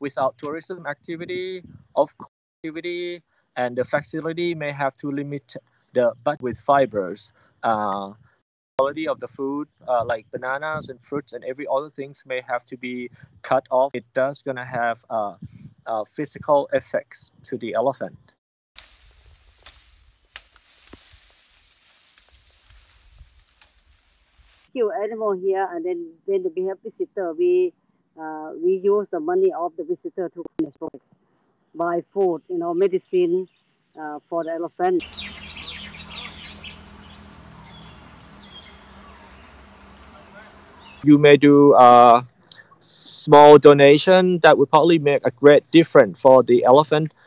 without tourism activity, of activity, and the facility may have to limit the budget with fibers. Quality of the food, like bananas and fruits and every other things, may have to be cut off. It does gonna have physical effects to the elephant. Rescue animal here, and then when we have visitor, we use the money of the visitor to buy food, medicine for the elephant. You may do a small donation that would probably make a great difference for the elephant